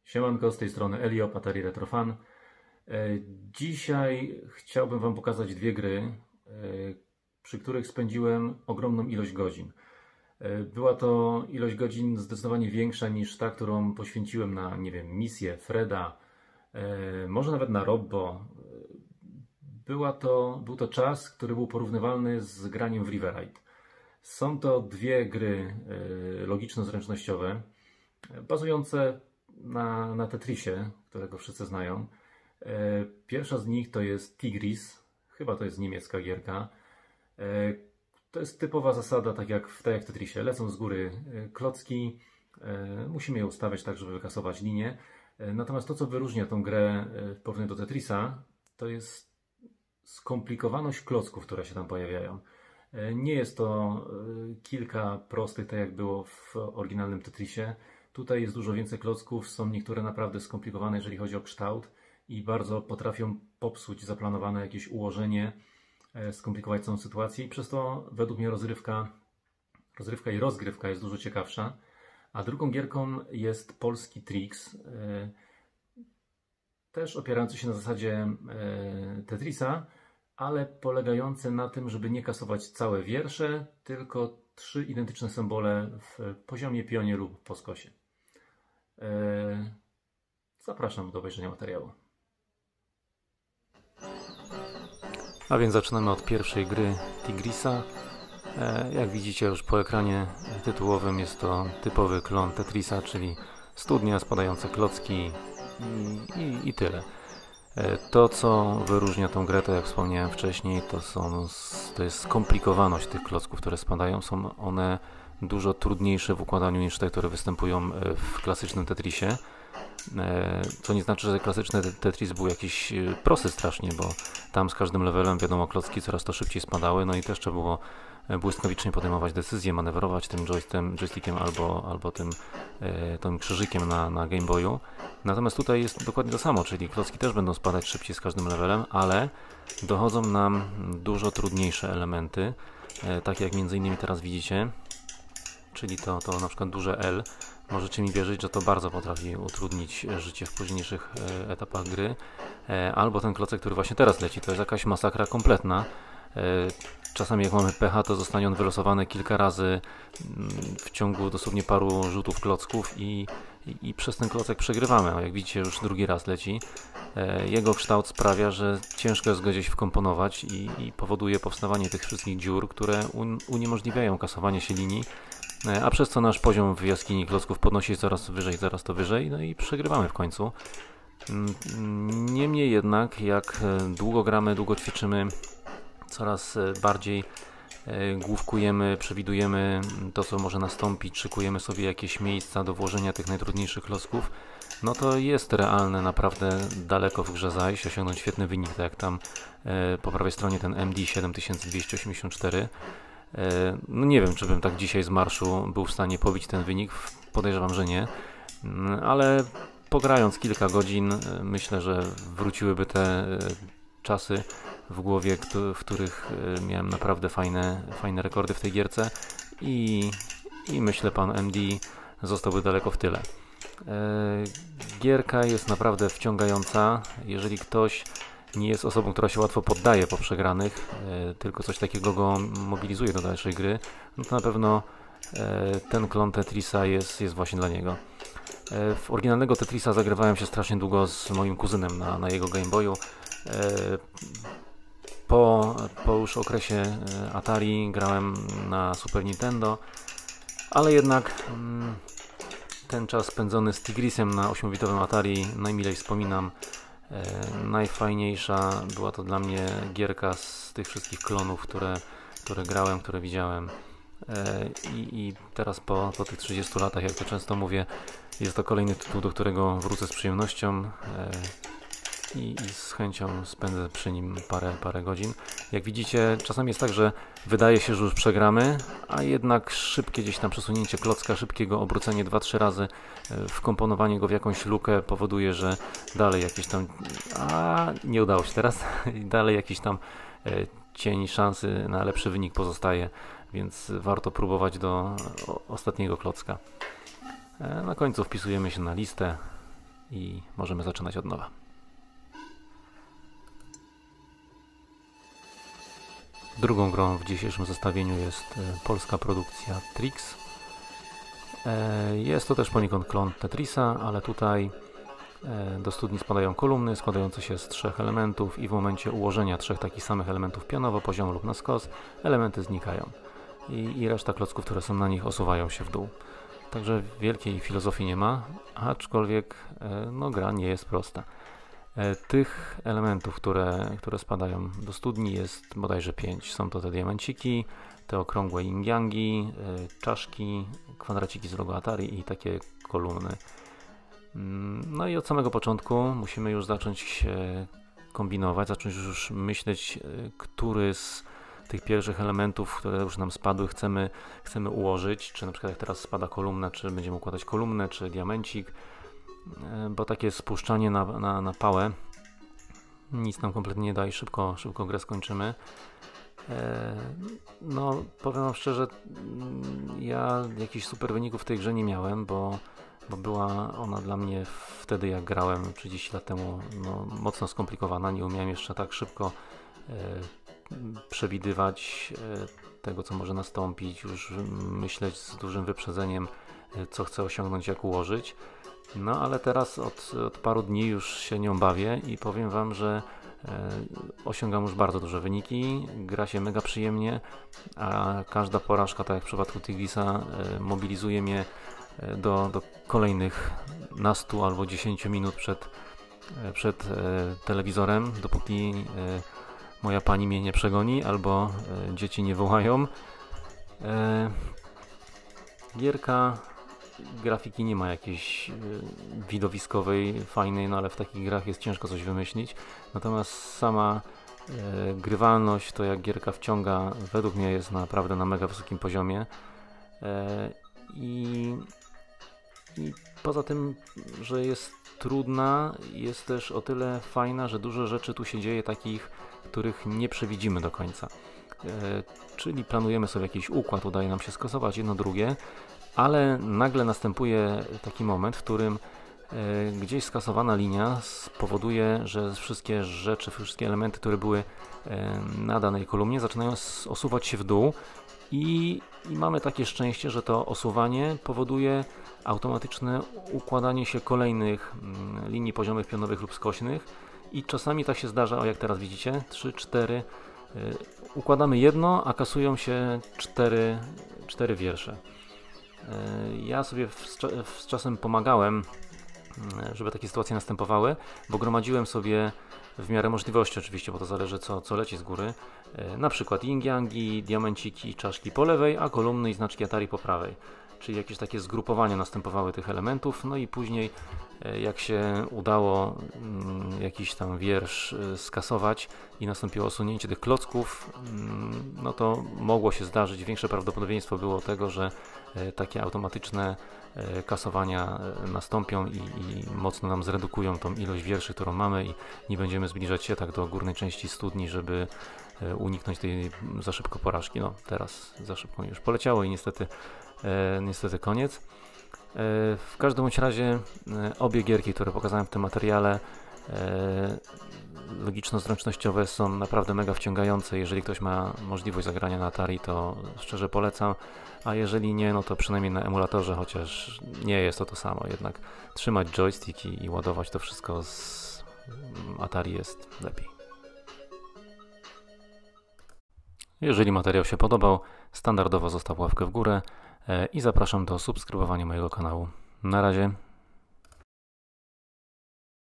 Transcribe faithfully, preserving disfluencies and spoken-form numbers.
Siemanko, z tej strony Elio, Atari Retrofan. Dzisiaj chciałbym Wam pokazać dwie gry, przy których spędziłem ogromną ilość godzin. Była to ilość godzin zdecydowanie większa niż ta, którą poświęciłem na, nie wiem, misję, Freda, może nawet na Robbo. Była to, był to czas, który był porównywalny z graniem w Riverride. Są to dwie gry logiczno-zręcznościowe, bazujące na, na Tetrisie, którego wszyscy znają. Pierwsza z nich to jest Tigris, chyba to jest niemiecka gierka. To jest typowa zasada, tak jak w, tak jak w Tetrisie. Lecą z góry klocki, musimy je ustawiać tak, żeby wykasować linię. Natomiast to, co wyróżnia tą grę w porównaniu do Tetrisa, to jest skomplikowaność klocków, które się tam pojawiają. Nie jest to kilka prostych, tak jak było w oryginalnym Tetrisie. Tutaj jest dużo więcej klocków, są niektóre naprawdę skomplikowane, jeżeli chodzi o kształt i bardzo potrafią popsuć zaplanowane jakieś ułożenie, skomplikować całą sytuację i przez to według mnie rozrywka, rozrywka i rozgrywka jest dużo ciekawsza. A drugą gierką jest polski Trix, też opierający się na zasadzie Tetrisa, ale polegający na tym, żeby nie kasować całe wiersze, tylko trzy identyczne symbole w poziomie, pionie lub po skosie. Zapraszam do obejrzenia materiału. A więc zaczynamy od pierwszej gry Tigrisa. Jak widzicie już po ekranie tytułowym jest to typowy klon Tetrisa, czyli studnia, spadające klocki i, i, i tyle. To, co wyróżnia tą grę, to jak wspomniałem wcześniej, to, są, to jest skomplikowaność tych klocków, które spadają. Są one dużo trudniejsze w układaniu niż te, które występują w klasycznym Tetrisie. Co nie znaczy, że klasyczny Tetris był jakiś prosty strasznie, bo tam z każdym levelem, wiadomo, klocki coraz to szybciej spadały, no i też trzeba było błyskawicznie podejmować decyzje, manewrować tym joystickiem, joystickiem albo, albo tym, tym krzyżykiem na, na Game Boyu. Natomiast tutaj jest dokładnie to samo, czyli klocki też będą spadać szybciej z każdym levelem, ale dochodzą nam dużo trudniejsze elementy, takie jak między innymi teraz widzicie, czyli to, to na przykład duże L. Możecie mi wierzyć, że to bardzo potrafi utrudnić życie w późniejszych etapach gry. Albo ten klocek, który właśnie teraz leci, to jest jakaś masakra kompletna. Czasami jak mamy pecha, to zostanie on wylosowany kilka razy w ciągu dosłownie paru rzutów klocków i, i, i przez ten klocek przegrywamy. A jak widzicie, już drugi raz leci. Jego kształt sprawia, że ciężko jest go gdzieś wkomponować i, i powoduje powstawanie tych wszystkich dziur, które un, uniemożliwiają kasowanie się linii, a przez co nasz poziom w jaskini klocków podnosi się coraz wyżej, coraz to wyżej, no i przegrywamy w końcu. Niemniej jednak, jak długo gramy, długo ćwiczymy, coraz bardziej główkujemy, przewidujemy to, co może nastąpić, szykujemy sobie jakieś miejsca do włożenia tych najtrudniejszych klocków, no to jest realne naprawdę daleko w grze zajść, osiągnąć świetny wynik, tak jak tam po prawej stronie ten M D siedem tysięcy dwieście osiemdziesiąt cztery. No nie wiem, czy bym tak dzisiaj z marszu był w stanie pobić ten wynik, podejrzewam, że nie, ale pogrając kilka godzin, myślę, że wróciłyby te czasy w głowie, w których miałem naprawdę fajne, fajne rekordy w tej gierce i, i myślę, pan M D zostałby daleko w tyle. Gierka jest naprawdę wciągająca. Jeżeli ktoś nie jest osobą, która się łatwo poddaje po przegranych, tylko coś takiego go mobilizuje do dalszej gry, no to na pewno ten klon Tetrisa jest, jest właśnie dla niego. W oryginalnego Tetrisa zagrywałem się strasznie długo z moim kuzynem na, na jego Game Boyu. Po, po już okresie Atari grałem na Super Nintendo, ale jednak ten czas spędzony z Tigrisem na ośmiobitowym Atari najmilej wspominam. Najfajniejsza była to dla mnie gierka z tych wszystkich klonów, które, które grałem, które widziałem. I, i teraz po, po tych trzydziestu latach, jak to często mówię, jest to kolejny tytuł, do którego wrócę z przyjemnością i, i z chęcią spędzę przy nim parę, parę godzin. Jak widzicie, czasami jest tak, że wydaje się, że już przegramy, a jednak szybkie gdzieś tam przesunięcie klocka, szybkiego obrócenie dwa trzy razy, wkomponowanie go w jakąś lukę powoduje, że dalej jakiś tam, a nie udało się teraz, dalej jakiś tam cień szansy na lepszy wynik pozostaje, więc warto próbować do ostatniego klocka. Na końcu wpisujemy się na listę i możemy zaczynać od nowa. Drugą grą w dzisiejszym zestawieniu jest polska produkcja Trix. Jest to też poniekąd klon Tetrisa, ale tutaj do studni spadają kolumny składające się z trzech elementów i w momencie ułożenia trzech takich samych elementów pionowo, poziomo lub na skos, elementy znikają i, i reszta klocków, które są na nich, osuwają się w dół. Także wielkiej filozofii nie ma, aczkolwiek no, gra nie jest prosta. Tych elementów, które, które spadają do studni, jest bodajże pięć. Są to te diamenciki, te okrągłe yin-yangi, czaszki, kwadraciki z logo Atari i takie kolumny. No i od samego początku musimy już zacząć kombinować, zacząć już myśleć, który z tych pierwszych elementów, które już nam spadły, chcemy, chcemy ułożyć, czy na przykład jak teraz spada kolumna, czy będziemy układać kolumnę, czy diamencik, bo takie spuszczanie na, na, na pałę nic nam kompletnie nie da i szybko, szybko grę skończymy. No, powiem wam szczerze, ja jakichś super wyników w tej grze nie miałem, bo, bo była ona dla mnie wtedy, jak grałem trzydzieści lat temu, no, mocno skomplikowana. Nie umiałem jeszcze tak szybko e, przewidywać e, tego, co może nastąpić, już myśleć z dużym wyprzedzeniem, e, co chcę osiągnąć, jak ułożyć. No, ale teraz od, od paru dni już się nią bawię i powiem wam, że e, osiągam już bardzo duże wyniki, gra się mega przyjemnie, a każda porażka, tak jak w przypadku Tigrisa, e, mobilizuje mnie do, do kolejnych nastu albo dziesięciu minut przed, przed e, telewizorem, dopóki e, moja pani mnie nie przegoni albo e, dzieci nie wołają. E, gierka, grafiki nie ma jakiejś e, widowiskowej, fajnej, no ale w takich grach jest ciężko coś wymyślić. Natomiast sama e, grywalność, to jak gierka wciąga, według mnie jest naprawdę na mega wysokim poziomie. E, i I poza tym, że jest trudna, jest też o tyle fajna, że dużo rzeczy tu się dzieje takich, których nie przewidzimy do końca. E, czyli planujemy sobie jakiś układ, udaje nam się skasować jedno drugie, ale nagle następuje taki moment, w którym e, gdzieś skasowana linia spowoduje, że wszystkie rzeczy, wszystkie elementy, które były e, na danej kolumnie, zaczynają osuwać się w dół. I, I mamy takie szczęście, że to osuwanie powoduje automatyczne układanie się kolejnych mm, linii poziomych, pionowych lub skośnych i czasami tak się zdarza, o jak teraz widzicie, trzy, cztery, y, układamy jedno, a kasują się cztery, cztery wiersze. Y, ja sobie w, z czasem pomagałem, y, żeby takie sytuacje następowały, bo gromadziłem sobie w miarę możliwości oczywiście, bo to zależy co, co leci z góry, e, na przykład yin-yangi, diamenciki, czaszki po lewej, a kolumny i znaczki Atari po prawej. Czyli jakieś takie zgrupowania następowały tych elementów, no i później e, jak się udało mm, jakiś tam wiersz e, skasować i nastąpiło osunięcie tych klocków, mm, no to mogło się zdarzyć, większe prawdopodobieństwo było tego, że e, takie automatyczne e, kasowania e, nastąpią i, i mocno nam zredukują tą ilość wierszy, którą mamy i nie będziemy zbliżać się tak do górnej części studni, żeby e, uniknąć tej za szybko porażki. No teraz za szybko już poleciało i niestety E, niestety koniec. E, w każdym bądź razie e, obie gierki, które pokazałem w tym materiale, e, logiczno-zręcznościowe, są naprawdę mega wciągające. Jeżeli ktoś ma możliwość zagrania na Atari, to szczerze polecam, a jeżeli nie, no to przynajmniej na emulatorze, chociaż nie jest to to samo. Jednak trzymać joystick i, i ładować to wszystko z Atari jest lepiej. Jeżeli materiał się podobał, standardowo zostaw łapkę w górę i zapraszam do subskrybowania mojego kanału. Na razie.